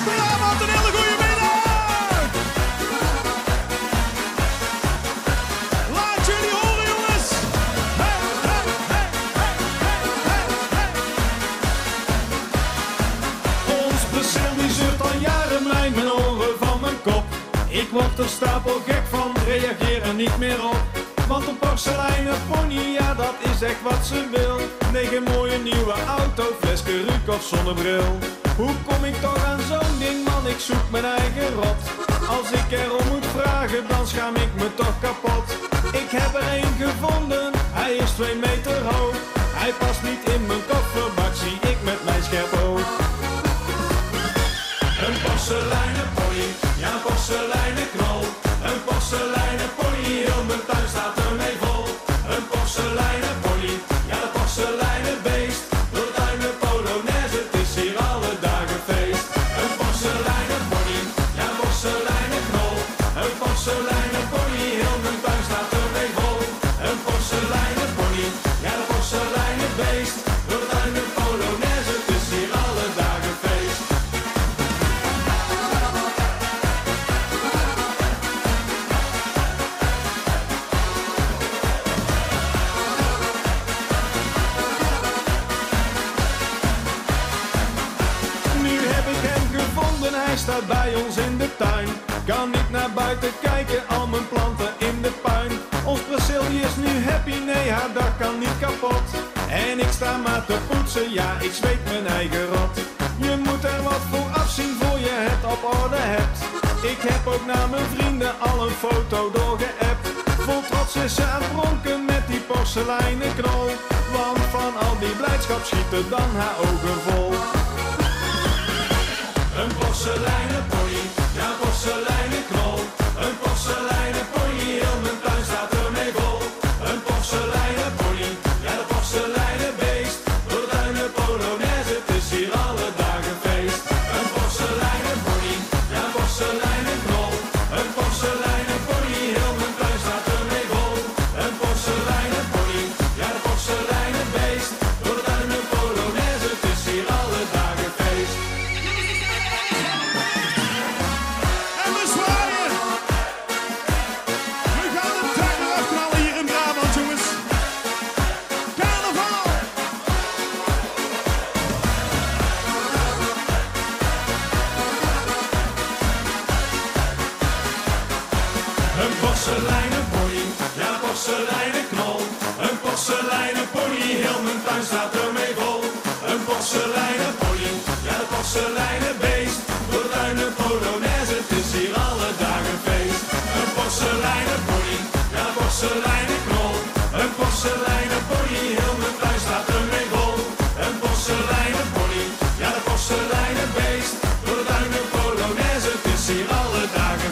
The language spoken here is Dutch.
Goedenavond, een hele goede middag! Laat jullie horen, jongens! Hey, hey, hey, hey, hey, hey, hey! Ons Brazil die zeurt al jaren mijn oren van mijn kop. Ik word er stapel gek van, reageer er niet meer op. Want een porseleinen pony, ja dat is echt wat ze wil. 9 mooie nieuwe auto, fles peruk of zonnebril. Hoe kom ik toch aan zo'n ding, man, ik zoek mijn eigen rot. Als ik erom moet vragen, dan schaam ik me toch kapot. Ik heb er één gevonden, hij is 2 meter hoog. Hij past niet in mijn kofferbak, zie ik met mijn scherp oog. Een porseleinen pony, ja een porseleinen knol. Een porseleinen pony, heel mijn tuin staat ermee vol. Een porseleinen pony, ja de porseleinen beest. Door duinen Polonaise, het is hier alle dagen feest. Een porseleinen pony, ja een porseleinen knol. Een porseleinen pony, heel mijn tuin staat ermee vol. Een porseleinen pony, ja de porseleinen beest. Door duinen Polonaise, het is hier alle dagen feest. Hij staat bij ons in de tuin. Kan niet naar buiten kijken, al mijn planten in de puin. Ons Brazilië is nu happy, nee haar dak kan niet kapot. En ik sta maar te poetsen, ja ik zweet mijn eigen rot. Je moet er wat voor afzien voor je het op orde hebt. Ik heb ook naar mijn vrienden al een foto doorgeappt. Vol trots is ze aan het pronken met die porseleinen knol. Want van al die blijdschap schieten dan haar ogen vol. Een porseleinen pony, ja een porseleinen knol. Een porseleinen pony, heel mijn tuin staat ermee vol. Een porseleinen pony, ja de porseleinen beest. Door duinen Polonaise, het is hier alle dagen feest. Een porseleinen pony, ja een porseleinen knol. Een porseleinen pony, heel mijn tuin staat ermee vol. Een porseleinen pony, ja de porseleinen beest. Door duinen Polonaise, het is hier alle dagen feest. Een porseleinen pony, ja porseleinen knol. Een porseleinen pony, heel mijn tuin staat ermee vol. Een porseleinen pony, ja de porseleinen beest. Door duinen Polonaise, het is hier alle dagen feest. Een porseleinen pony, ja porseleinen knol. Een porseleinen pony, heel mijn tuin staat ermee vol. Een porseleinen pony, ja de porseleinen beest. Door duinen Polonaise, het is hier alle dagen